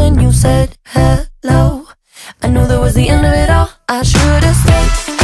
when you said hello. I knew that was the end of it all. I should've stayed